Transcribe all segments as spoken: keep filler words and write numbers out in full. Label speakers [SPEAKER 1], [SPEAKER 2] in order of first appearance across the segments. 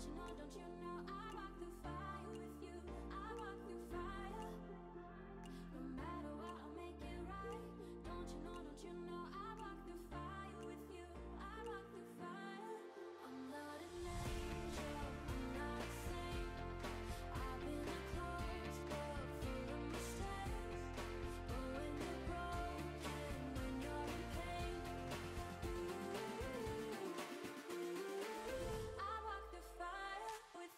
[SPEAKER 1] you know, don't you know, I walk through fire with you. I walk through fire. No matter what, I'll make it right. Don't you know, don't you know, I walk through fire with you. I walk through fire. I'm not an angel, I'm not a saint. I've been a closed book full of mistakes. But when you're broken, when you're in pain, ooh, ooh, I walk through fire with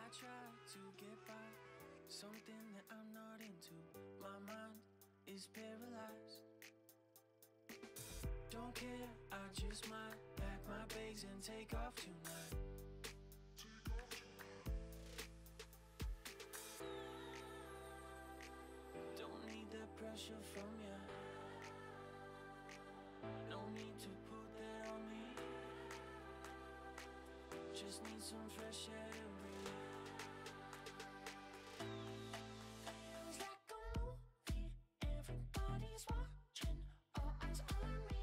[SPEAKER 2] try to get by, something that I'm not into. My mind is paralyzed. Don't care, I just might pack my bags and take off tonight. Don't need the pressure from ya. No need to put that on me. Just need some fresh air to breathe.
[SPEAKER 1] Feels like a movie, everybody's watching, all eyes on me.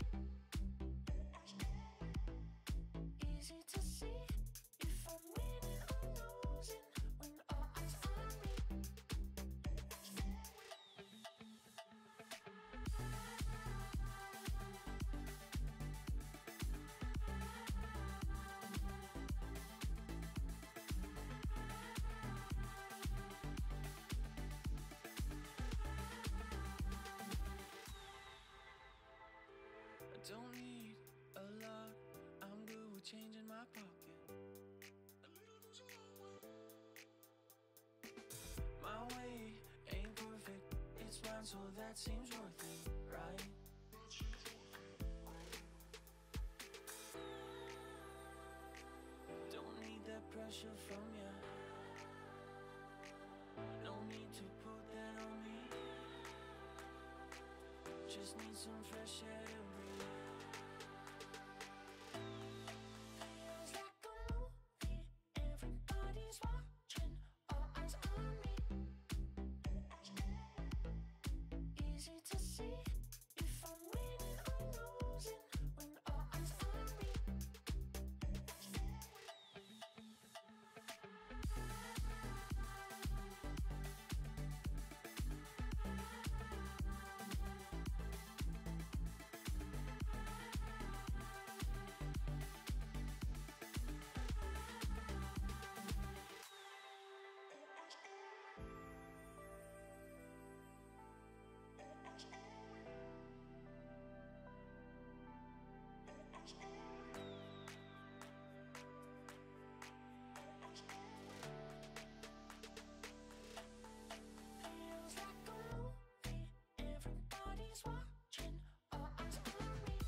[SPEAKER 1] Easy to see if I'm winning or losing when all eyes on me.
[SPEAKER 2] I don't need a lot, I'm good with change in my pocket. My way ain't perfect, it's mine, so that seems worth it, right? Don't need that pressure from ya. No need to put that on me. Just need some fresh air to breathe.
[SPEAKER 1] Feels like a movie, everybody's watching, all eyes on me. Easy to see if I'm winning or losing when all eyes on me. Feels like a movie, everybody's watching, all eyes on me.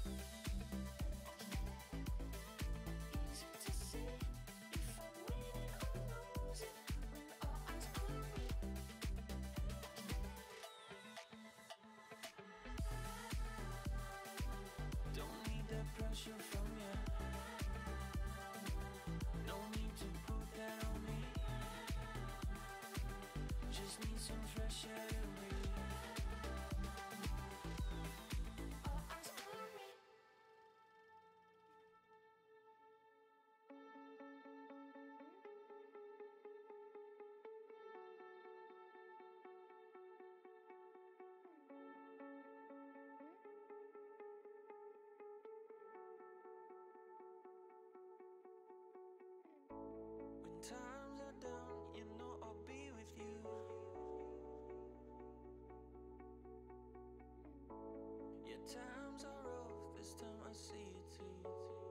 [SPEAKER 1] Easy to see if I'm winning or losing when all eyes on me.
[SPEAKER 2] Don't need that pressure from ya. No need to put that on me. Just need some fresh air to breathe.
[SPEAKER 1] All eyes on me.
[SPEAKER 2] When times are down, you know I'll be with you. Yeah, times are rough, this time I see it too.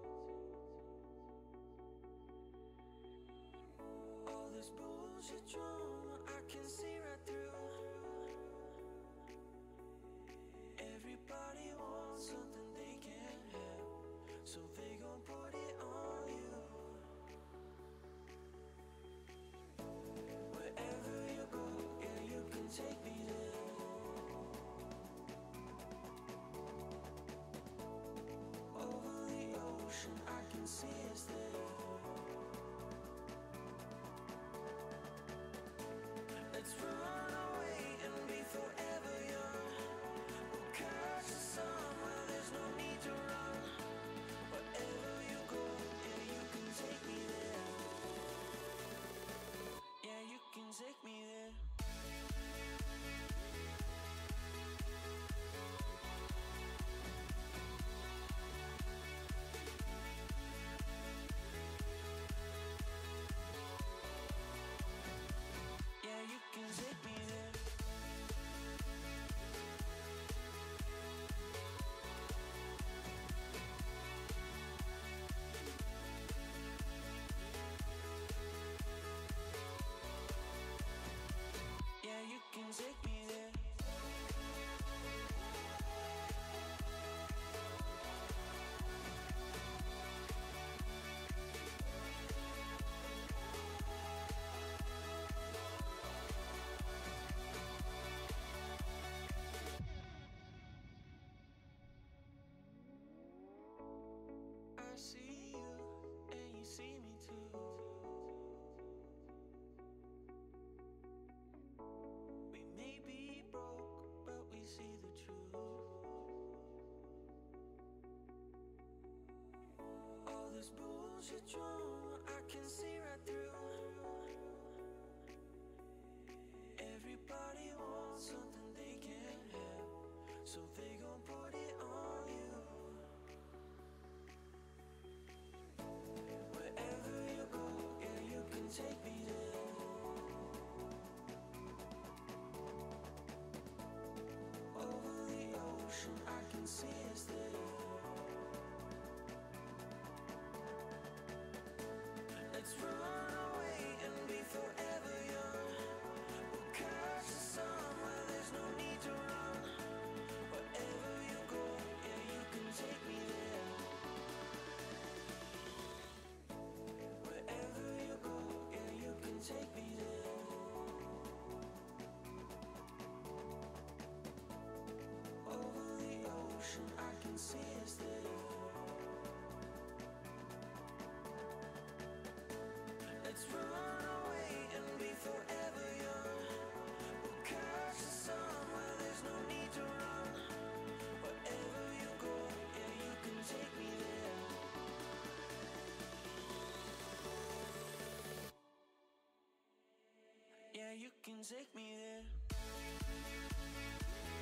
[SPEAKER 2] All this bullshit drama, I can see right through. Everybody wants something they can't have, so they gon' put it on you. Wherever you go, yeah, you can take me there. Over the ocean, I can see us there. Let's run away and be forever young. We'll catch the sun where there's no need to run. Wherever you go, yeah, you can take me there. Yeah, you can take me there. bullshit drama, I can see right through. Everybody wants something they can't have, so they gon' put it on you. Wherever you go, yeah, you can take me there. Over the ocean, I can see us there. Let's run away and be forever young. We'll catch the sun where there's no need to run. Wherever you go, yeah, you can take me there. Wherever you go, yeah, you can take me there. Over the ocean, I can see us there. Let's run away and be forever young. We'll catch the sun where there's no need to run. Wherever you go, yeah, you can take me there. Yeah, you can take me there.